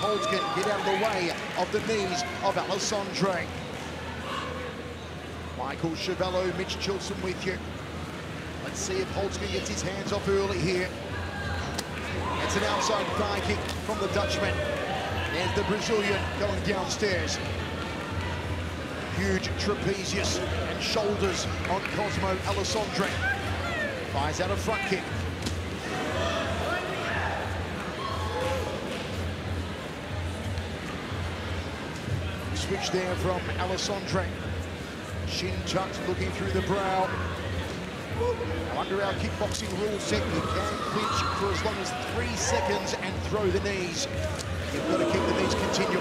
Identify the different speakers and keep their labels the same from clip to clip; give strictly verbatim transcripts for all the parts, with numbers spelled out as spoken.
Speaker 1: Holzken get out of the way of the knees of Alexandre. Michael Chevello, Mitch Chilson with you. Let's see if Holzken gets his hands off early here. It's an outside thigh kick from the Dutchman. There's the Brazilian going downstairs. Huge trapezius and shoulders on Cosmo Alexandre. Fires out a front kick. Switch there from Alexandre. Shin tucked, looking through the brow. Under our kickboxing rule set, you can clinch for as long as three seconds and throw the knees. You've got to keep the knees continual.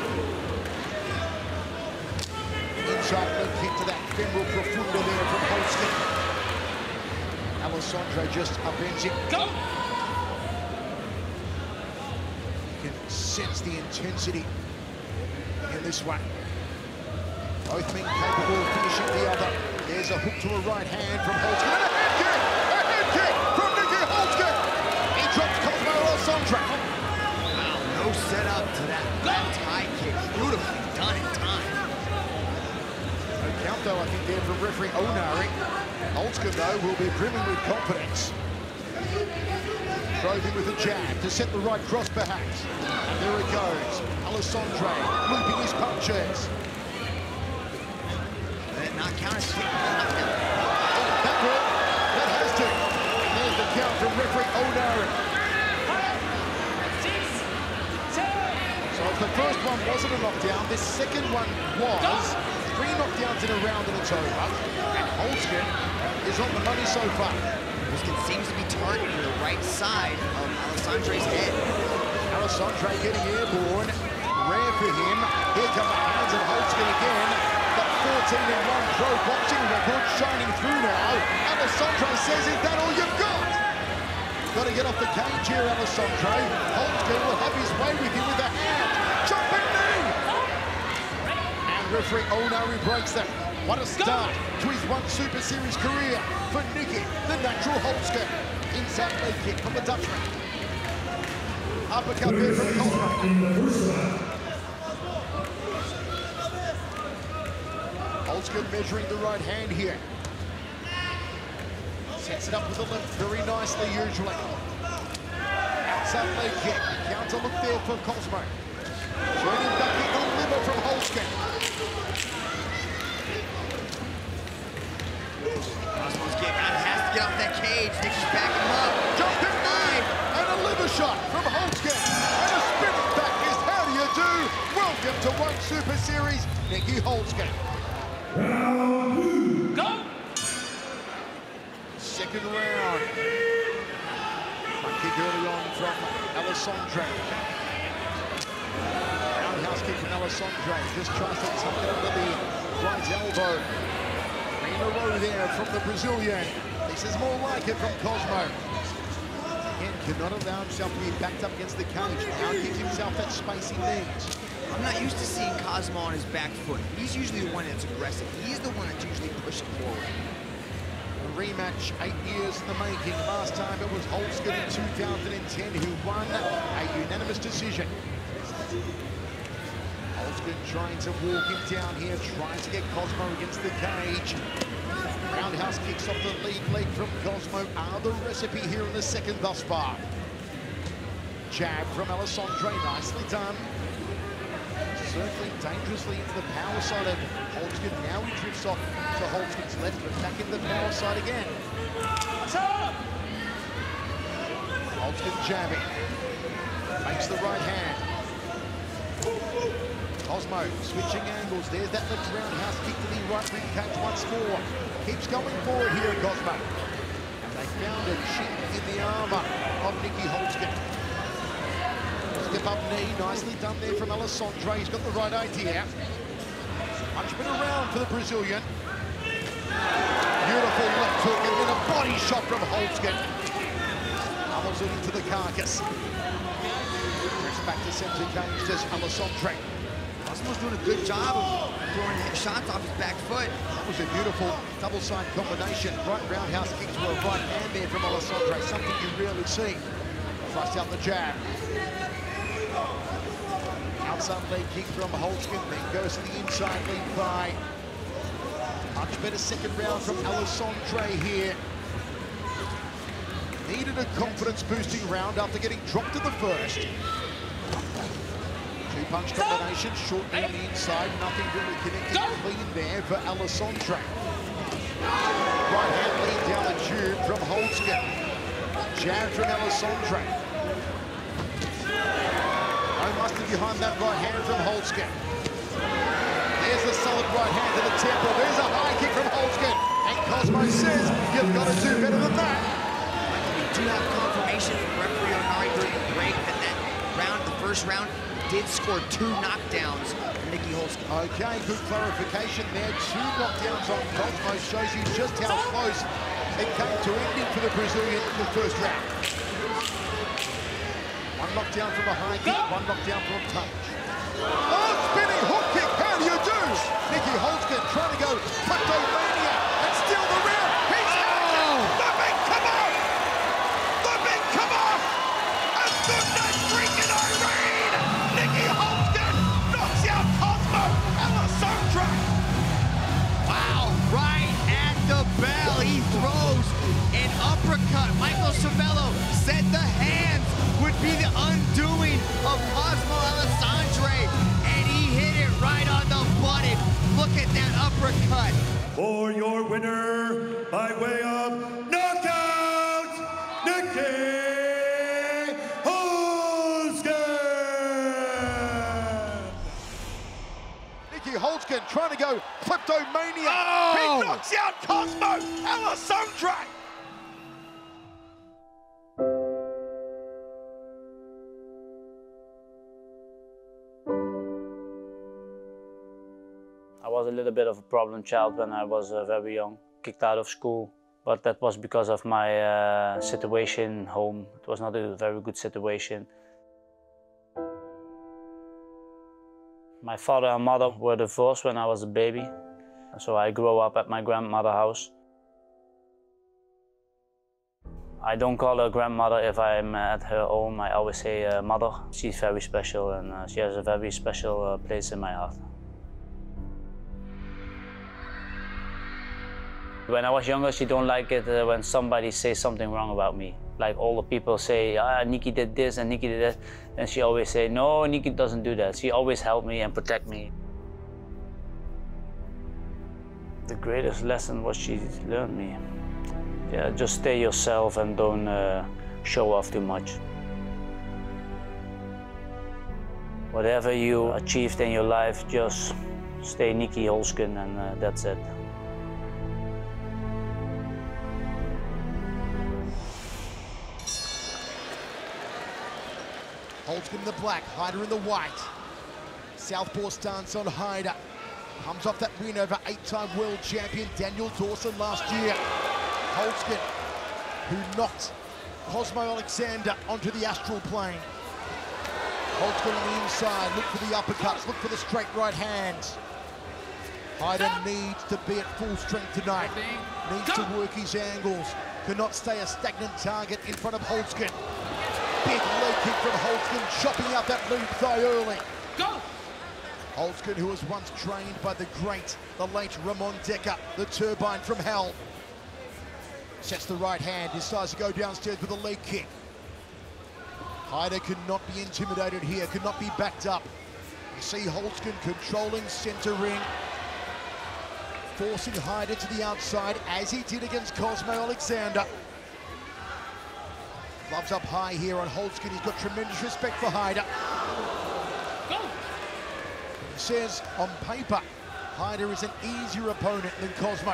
Speaker 1: Inside leg kick to that femoral profunda there from Holzken. Alexandre just upends it. Go! You can sense the intensity in this one. Both men capable of finishing the other. There's a hook to a right hand from Holzken. And a head kick! A head kick from Nieky Holzken! He drops Cosmo Alexandre.
Speaker 2: Wow, no setup to that left high kick. Beautifully done in time.
Speaker 1: No count though, I think, there from referee Onari. Holzken, though, will be brimming with confidence. Drove in with a jab to set the right cross, perhaps. And there it goes. Alexandre looping his punches.
Speaker 2: Not counted.
Speaker 1: Oh, that will. That has to. And there's the count from referee Onari. So if the first one wasn't a knockdown, this second one was. Three knockdowns in a round and it's over. And Holzken is on the money so far.
Speaker 2: Holzken seems to be targeting the right side of Alexandre's head.
Speaker 1: Alexandre getting airborne. Rare for him. Here come the hands of Holzken again. fourteen and one pro boxing record shining through now. Alexandre says, is that all you've got? Got to get off the cage here, Alexandre. Holzken will have his way with him with a hand. Jumping knee! And referee Onari breaks them. What a start to his one Super Series career for Nieky, the natural Holzken. Inside leg kick from the Dutchman. Uppercut there from Cosmo. Holzken measuring the right hand here. Sets it up with the left very nicely, usually. Outside leg kick. Counter look there for Cosmo. Turning back in the liver from Holzken.
Speaker 2: Cosmo's getting out, has to get off that cage. Nieky's backing him up.
Speaker 1: Jumping knee and a liver shot from Holzken. And a spinning back is how do you do? Welcome to One Super Series, Nieky Holzken.
Speaker 3: Round go!
Speaker 1: Second round. Front kick early on from Alexandre. Roundhouse kick from Alexandre. Just tries to tuck it under the right elbow. Three in a row there from the Brazilian. This is more like it from Cosmo. Again, cannot allow himself to be backed up against the cage. Now gives himself that space he needs.
Speaker 2: I'm not used to seeing Cosmo on his back foot. He's usually the one that's aggressive. He's the one that's usually pushing forward.
Speaker 1: A rematch eight years in the making. Last time it was Holzken in two thousand ten who won a unanimous decision. Holzken trying to walk him down here, trying to get Cosmo against the cage. Roundhouse kicks off the lead leg from Cosmo are the recipe here in the second thus far. Jab from Alexandre, nicely done. Circling dangerously into the power side of Holzken. Now he drifts off to Holzken's left, but back into the power side again. Holzken jabbing. Makes the right hand. Cosmo switching angles. There's that left roundhouse kick to the right rib cage once more. Keeps going forward here, Cosmo. And they found a chink in the armor of Nieky Holzken. Step up knee, nicely done there from Alexandre. He's got the right idea. Punchment around for the Brazilian. Beautiful left hook and then a body shot from Holzken. Elbows it into the carcass. Drifts back to center cage, does Alexandre.
Speaker 2: Cosmo's doing a good job of throwing shots off his back foot.
Speaker 1: That was a beautiful double side combination. Right roundhouse kick to a right hand there from Alexandre. Something you rarely see. Thrust out the jab. outside leg kick from Holzken, then goes to the inside lead thigh. Much better second round from Alexandre here. Needed a confidence-boosting round after getting dropped in the first. Two-punch combination, shortly on the inside, nothing really connecting clean there for Alexandre. Right hand lead down the tube from Holzken. Jab from Alexandre. No mustard behind that right hand from Holzken. There's the solid right hand to the temple. There's a high kick from Holzken. And Cosmo says, you've got to do better than that.
Speaker 2: Michael, we do have confirmation from referee Onari during the break that that round, the first round, did score two knockdowns from Nieky Holzken.
Speaker 1: Okay, good clarification there. Two knockdowns on Cosmo shows you just how close it came to ending for the Brazilian in the first round. One knockdown from a high kick, one knockdown from a punch. Oh, spinning hook kick, how do you do? Nieky Holzken trying to go kleptomania and steal the round. He's had it! The big come off! The big come off! A good night freaking Irene! Nieky Holzken knocks out Cosmo Alexandre!
Speaker 2: Wow, right at the bell, he throws an uppercut. Michael Cervello said the hands would be the undoing of Cosmo Alexandre, and he hit it right on the button. Look at that uppercut.
Speaker 3: For your winner, by way of knockout, Nieky Holzken!
Speaker 1: Nieky Holzken trying to go kleptomania.
Speaker 2: Oh!
Speaker 1: He knocks out Cosmo Alexandre!
Speaker 4: I was a little bit of a problem child when I was uh, very young, kicked out of school, but that was because of my uh, situation home. It was not a very good situation. My father and mother were divorced when I was a baby, so I grew up at my grandmother's house. I don't call her grandmother if I'm at her home. I always say uh, mother. She's very special, and uh, she has a very special uh, place in my heart. When I was younger, she don't like it uh, when somebody says something wrong about me. Like all the people say, ah, Nieky did this and Nieky did that. And she always say, no, Nieky doesn't do that. She always helped me and protect me. The greatest lesson what she learned me. Yeah, just stay yourself and don't uh, show off too much. Whatever you achieved in your life, just stay Nieky Holzken, and uh, that's it.
Speaker 1: Holzken in the black, Hyder in the white. Southpaw stance on Hyder. Comes off that win over eight-time world champion Daniel Dawson last year. Holzken, who knocked Cosmo Alexandre onto the astral plane. Holzken on the inside, look for the uppercuts, look for the straight right hands. Hyder needs to be at full strength tonight. Needs to work his angles. Cannot stay a stagnant target in front of Holzken. Big leg kick from Holzken, chopping out that lead thigh early. Go! Holzken, who was once trained by the great, the late Ramon Decker, the turbine from hell. Sets the right hand, decides to go downstairs with a leg kick. Hyder cannot be intimidated here, cannot be backed up. You see Holzken controlling center ring, forcing Hyder to the outside, as he did against Cosmo Alexandre. Gloves up high here on Holzken. He's got tremendous respect for Hyder. Go! He says, on paper, Hyder is an easier opponent than Cosmo.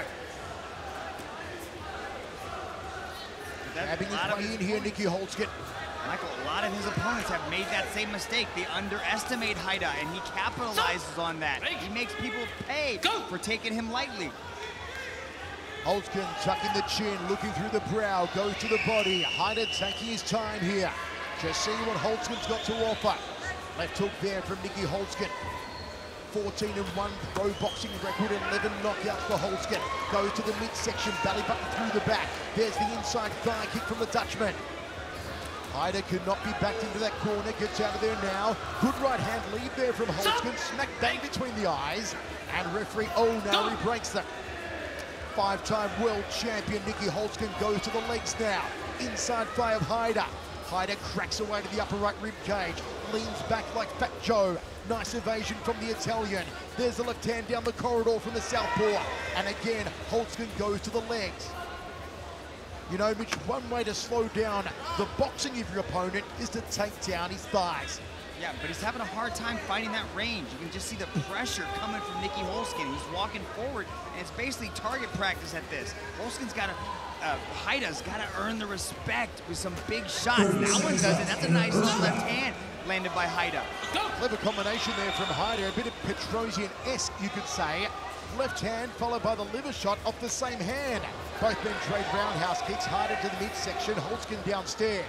Speaker 1: Grabbing his way in here, Nieky Holzken.
Speaker 2: Michael, a lot of his opponents have made that same mistake. They underestimate Hyder, and he capitalizes on that. He makes people pay for taking him lightly.
Speaker 1: Holzken tucking the chin, looking through the brow, goes to the body. Hyder taking his time here. Just seeing what Holzken's got to offer. Left hook there from Nieky Holzken. fourteen and one pro boxing record, eleven knockouts for Holzken. Goes to the midsection, belly button through the back. There's the inside thigh kick from the Dutchman. Hyder cannot be backed into that corner, gets out of there now. Good right hand lead there from Holzken, smack bang between the eyes. And referee, oh no, he breaks them. Five-time world champion Nieky Holzken goes to the legs now. Inside fly of Hyder. Hyder cracks away to the upper right rib cage, leans back like Fat Joe. Nice evasion from the Italian. There's the left hand down the corridor from the southpaw. And again, Holzken goes to the legs. You know, Mitch, one way to slow down the boxing of your opponent is to take down his thighs.
Speaker 2: Yeah, but he's having a hard time finding that range. You can just see the pressure coming from Nieky Holzken. He's walking forward, and it's basically target practice at this. Holzken's got to, uh, Hyder's got to earn the respect with some big shots. That one doesn't. That's a nice little left hand landed by Hyder.
Speaker 1: Clever combination there from Hyder, a bit of Petrosian-esque, you could say. Left hand followed by the liver shot off the same hand. Both men trade roundhouse kicks. Hyder to the midsection, Holzken downstairs.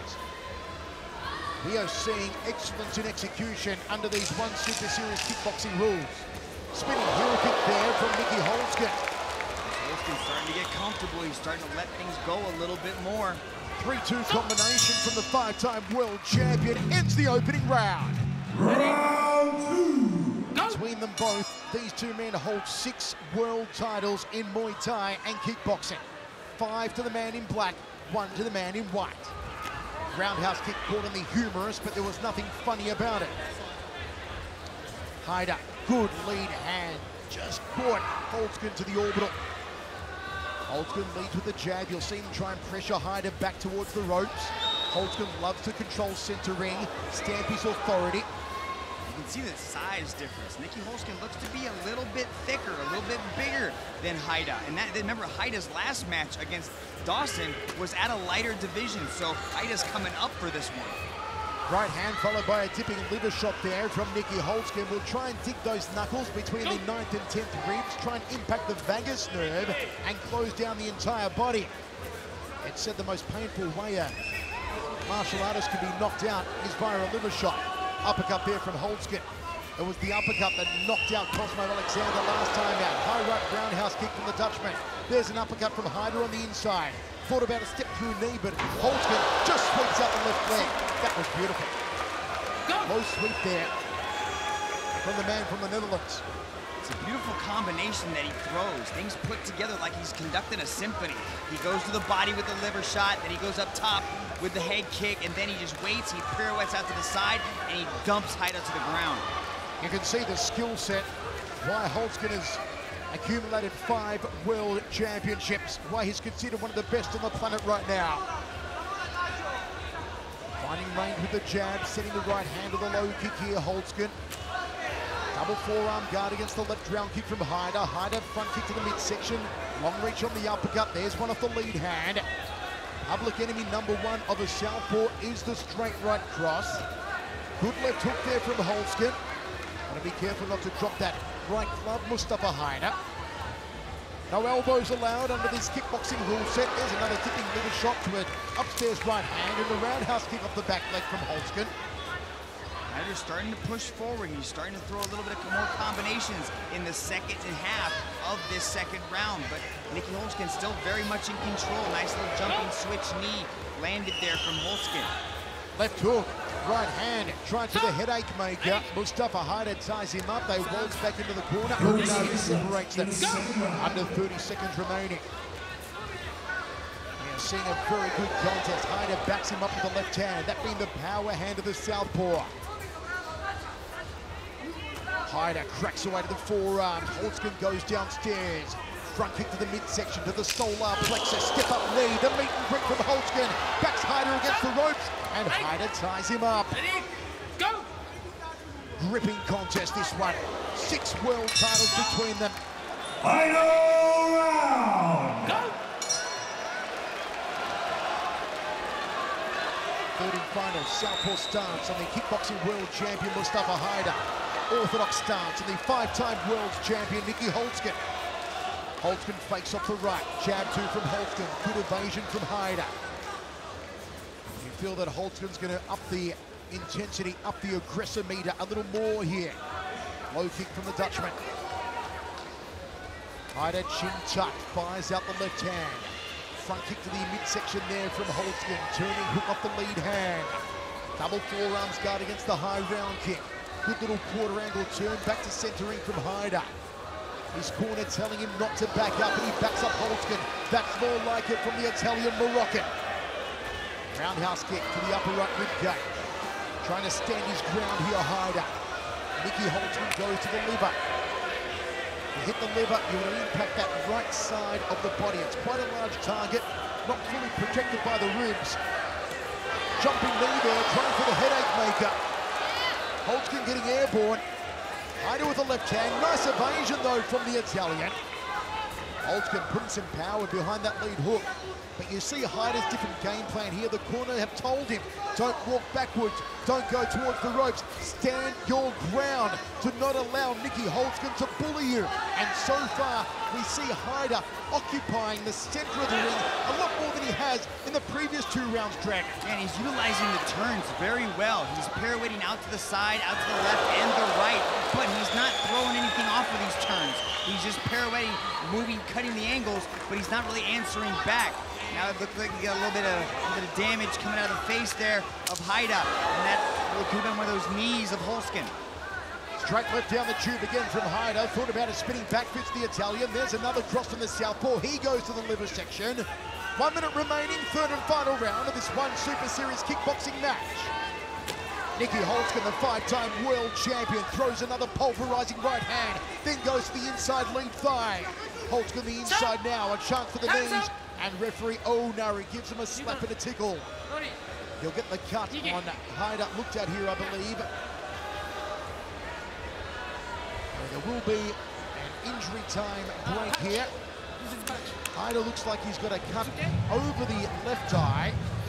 Speaker 1: We are seeing excellence in execution under these one super series kickboxing rules. Spinning heel kick there from Nieky Holzken.
Speaker 2: Holzken's starting to get comfortable. He's starting to let things go a little bit more.
Speaker 1: three two combination from the five-time world champion ends the opening round.
Speaker 3: Round two.
Speaker 1: Between them both, these two men hold six world titles in Muay Thai and kickboxing. Five to the man in black, one to the man in white. Roundhouse kick caught in the humorous, but there was nothing funny about it. Hyder, good lead hand, just caught Holzken to the orbital. Holzken leads with the jab. You'll see him try and pressure Hyder back towards the ropes. Holzken loves to control center ring, stamp his authority.
Speaker 2: You can see the size difference. Nieky Holzken looks to be a little bit thicker, a little bit bigger than Hyder. And that, remember, Hyder's last match against Dawson was at a lighter division, so Hyder's coming up for this one.
Speaker 1: Right hand followed by a dipping liver shot there from Nieky Holzken. Will try and dig those knuckles between the ninth and tenth ribs, try and impact the vagus nerve and close down the entire body. It's said the most painful way a martial artist can be knocked out is via a liver shot. Uppercut there from Holzken. It was the uppercut that knocked out Cosmo Alexandre last time out. High right roundhouse kick from the Dutchman. There's an uppercut from Hyder on the inside. Thought about a step through knee, but Holzken just sweeps out the left leg. That was beautiful. Low sweep there from the man from the Netherlands.
Speaker 2: It's a beautiful combination that he throws. Things put together like he's conducting a symphony. He goes to the body with the liver shot, then he goes up top with the head kick, and then he just waits, he pirouettes out to the side, and he dumps Hyder to the ground.
Speaker 1: You can see the skill set, why Holzken has accumulated five world championships, why he's considered one of the best on the planet right now. Finding range with the jab, setting the right hand to the low kick here, Holzken. Double forearm guard against the left round kick from Hyder. Hyder front kick to the midsection. Long reach on the uppercut. There's one off the lead hand. Public enemy number one of a southpaw is the straight right cross. Good left hook there from Holzken. Got to be careful not to drop that right club, Mustafa Hyder. No elbows allowed under this kickboxing rule set. There's another tipping liver shot to an upstairs right hand and a roundhouse kick off the back leg from Holzken.
Speaker 2: Hyder's starting to push forward. He's starting to throw a little bit more combinations in the second and half of this second round. But Nieky Holzken still very much in control. Nice little jumping switch knee landed there from Holzken.
Speaker 1: Left hook, right hand, tried to the headache maker. Mustafa Hyder ties him up. They waltz back into the corner. Oh, no, he separates them. Under thirty seconds remaining. We are seeing a very good contest. Hyder backs him up with the left hand. That being the power hand of the southpaw. Hyder cracks away to the forearms. Holzken goes downstairs. Front kick to the midsection, to the solar plexus. Step up lead, the meet and greet from Holzken. Backs Hyder against the ropes, and Hyder ties him up.
Speaker 5: Go!
Speaker 1: Gripping contest, this one. Six world titles between them.
Speaker 3: Final round.
Speaker 5: Go!
Speaker 1: Third and final, southpaw stance on the kickboxing world champion Mustafa Hyder. Orthodox stance on the five-time world champion Nieky Holzken. Holzken fakes off the right, jab two from Holzken, good evasion from Hyder. You feel that Holzken's going to up the intensity, up the aggressor meter a little more here. Low kick from the Dutchman. Hyder chin tucked, fires out the left hand. front kick to the midsection there from Holzken, turning hook off the lead hand. Double forearms guard against the high round kick. Good little quarter angle turn, back to centering from Hyder. His corner telling him not to back up, and he backs up Holzken. That's more like it from the Italian Moroccan. Roundhouse kick to the upper right rib cage. Trying to stand his ground here, Hyder. Nieky Holzken goes to the liver. You hit the liver, you want to impact that right side of the body. It's quite a large target, not fully protected by the ribs. Jumping knee there, trying for the headache maker. Holzken getting airborne. Hyder with the left hand. Nice evasion, though, from the Italian. Holzken putting some power behind that lead hook. But you see Hyder's different game plan here. The corner have told him, don't walk backwards, don't go towards the ropes, stand your ground to not allow Nieky Holzken to bully you. And so far, we see Hyder occupying the center of the ring a lot more than he has in the previous two rounds, Dragon.
Speaker 2: And he's utilizing the turns very well. He's pirouetting out to the side, out to the left and the right, but he's not throwing anything off of these turns. He's just pirouetting, moving, cutting the angles, but he's not really answering back. Now it looks like he got a little bit of, a little bit of damage coming out of the face there of Hyder, and that could have been one of those knees of Holzken.
Speaker 1: Straight left down the tube again from Hyder. Thought about a spinning back fist the Italian. There's another cross from the southpaw. He goes to the liver section. One minute remaining, third and final round of this one Super Series kickboxing match. Nieky Holzken, the five-time world champion, throws another pulverizing right hand, then goes to the inside lead thigh. Holzken the inside now, a chance for the knees, and referee O'Nari gives him a slap and a tickle. He'll get the cut on Hyder, looked at here, I believe. There will be an injury time break here. Hyder looks like he's got a cut over the left eye.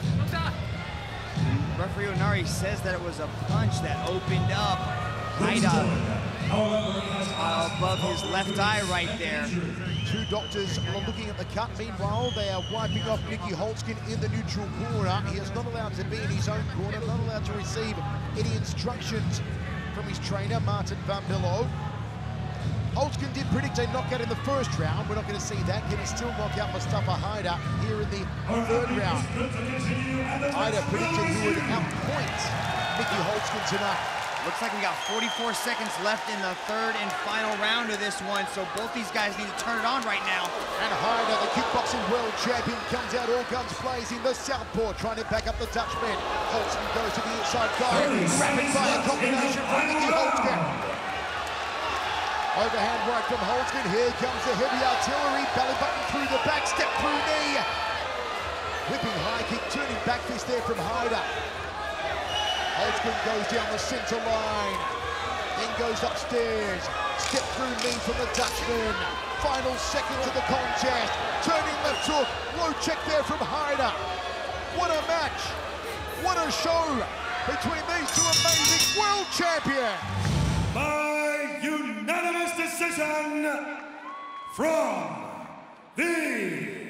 Speaker 2: Referee O'Nari says that it was a punch that opened up Hyder uh, above his left eye right there.
Speaker 1: Two doctors are looking at the cut. Meanwhile, they are wiping off Nieky Holzken in the neutral corner. He is not allowed to be in his own corner, not allowed to receive any instructions from his trainer, Martin Van Billo. Holzken did predict a knockout in the first round. We're not going to see that. Can he still knock out Mustafa Hyder here in the third round? Hyder predicted he would outpoint Nieky Holzken tonight.
Speaker 2: Looks like we got forty-four seconds left in the third and final round of this one, so both these guys need to turn it on right now.
Speaker 1: And Hyder, the kickboxing world champion, comes out all guns blazing. The southpaw trying to back up the Dutchman. Holzken goes to the inside guard. Rapid fire combination from Nieky Holzken. Overhand right from Holzken. Here comes the heavy artillery. Belly button through the back, step through knee. Whipping high kick, turning back fist there from Hyder. Holzken goes down the center line, then goes upstairs. Step through knee from the Dutchman. Final seconds of the contest. Turning left hook, low check there from Hyder. What a match, what a show between these two amazing world champions.
Speaker 3: By unanimous decision from the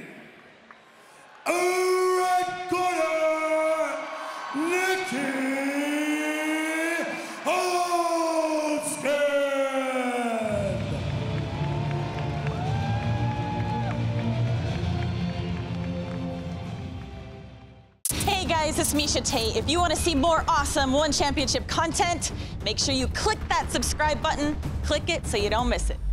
Speaker 3: red corner, Nieky Holzken.
Speaker 5: Hey guys, it's Misha Tate. If you want to see more awesome One Championship content, make sure you click that subscribe button. Click it so you don't miss it.